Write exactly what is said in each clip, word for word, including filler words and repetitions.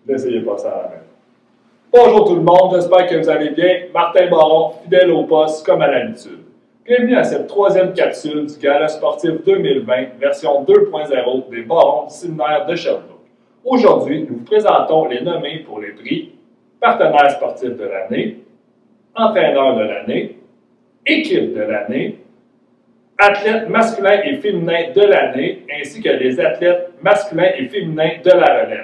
N'essayez pas ça à la maison. Bonjour tout le monde, j'espère que vous allez bien. Martin Baron, fidèle au poste comme à l'habitude. Bienvenue à cette troisième capsule du Gala sportif deux mille vingt, version deux point zéro des Barons du séminaire de Sherbrooke. Aujourd'hui, nous vous présentons les nommés pour les prix Partenaire sportif de l'année, Entraîneur de l'année, Équipe de l'année, Athlète masculin et féminin de l'année, ainsi que les athlètes masculins et féminins de la relève.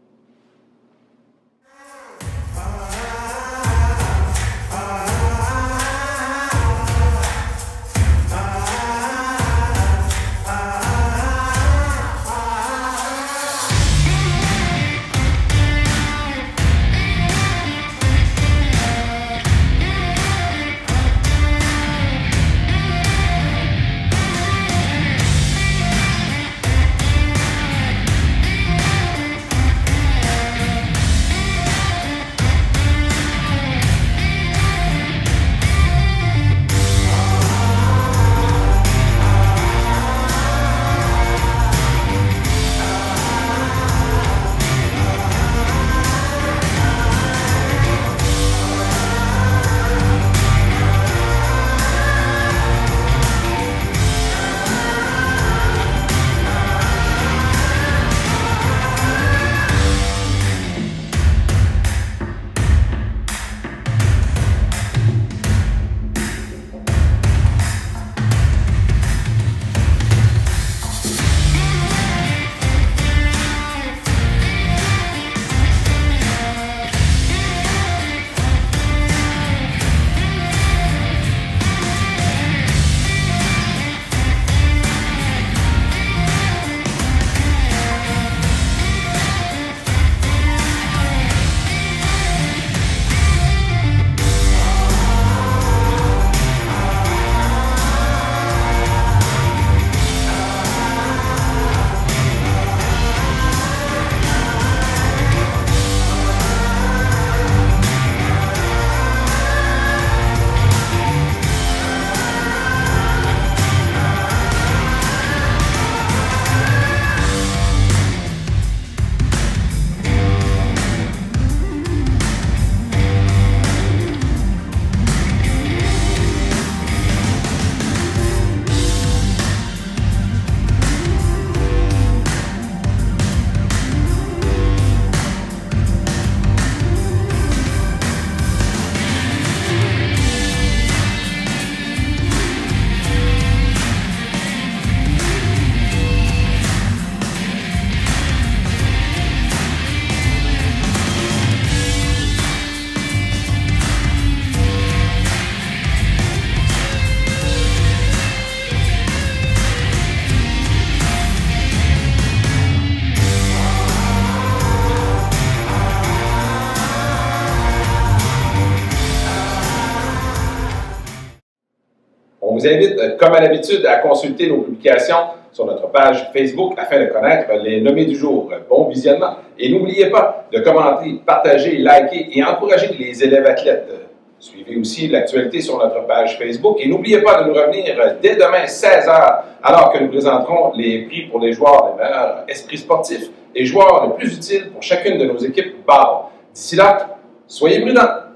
On vous invite, comme à l'habitude, à consulter nos publications sur notre page Facebook afin de connaître les nommés du jour. Bon visionnement! Et n'oubliez pas de commenter, partager, liker et encourager les élèves athlètes. Suivez aussi l'actualité sur notre page Facebook et n'oubliez pas de nous revenir dès demain seize heures alors que nous présenterons les prix pour les joueurs les meilleurs esprits sportifs et joueurs les plus utiles pour chacune de nos équipes barres. D'ici là, soyez prudents!